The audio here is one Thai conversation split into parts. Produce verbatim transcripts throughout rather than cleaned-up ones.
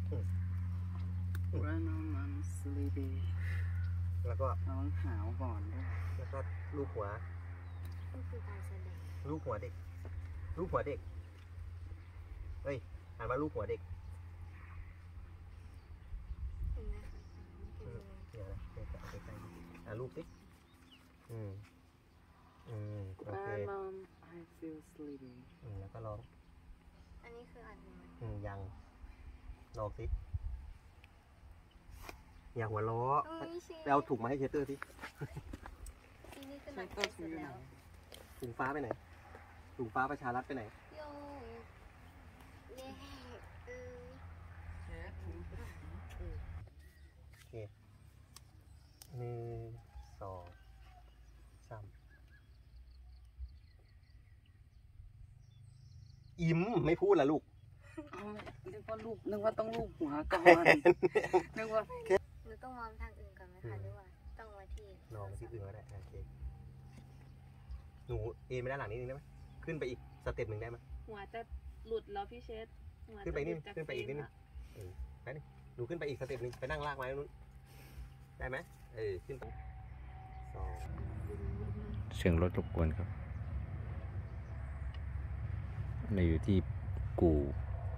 Grandma I'm sleepy แล้วก็น้องหาวก่อนด้วยแล้วก็ลูบหัวก็คือการแสดงลูบหัวเด็กลูบหัวเด็กเฮ้ยอ่านว่าลูบหัวเด็กเห็นไหมคะเดี๋ยวนะเดี๋ยวจะเอาไปใกล้อ่าลูบสิอืมอืมโอเค Grandma I feel sleepy อืมแล้วก็ลองอันนี้คืออันนี้อืมยังลองสิอย่าหัวล้อไปเอาถุงมาให้เชสเตอร์สิทีนี้คือหลังเสร็จแล้วถุงฟ้าไปไหนถุงฟ้าประชารัฐไปไหนโยเย่เออโอเคหนึ่งสองสามอิ่มไม่พูดละลูกนึกว่าลูกนึกว่าต้องลูกหัวก่อนนึกว่าหนูต้องมองทางอื่นก่อนไหมคะหรือว่าต้องมาที่ลองที่อื่นก็ได้โอเคหนูเอ็นไปด้านหลังนิดนึงได้ไหมขึ้นไปอีกสเต็ปหนึ่งได้ไหมหัวจะหลุดแล้วพี่เชษขึ้นไปนิดขึ้นไปอีกนิดนึงเออไปนี่หนูขึ้นไปอีกสเต็ปหนึ่งไปนั่งลากไม้นู้นได้ไหมเออขึ้นไปสองเสียงรถรบกวนครับเราอยู่ที่กู่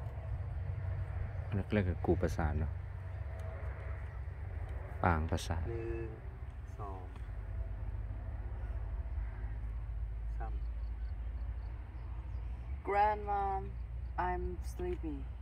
นักเรียกคือกู่ประสานเนาะปางประสานหนึ่งสองสาม Grandma I'm sleepy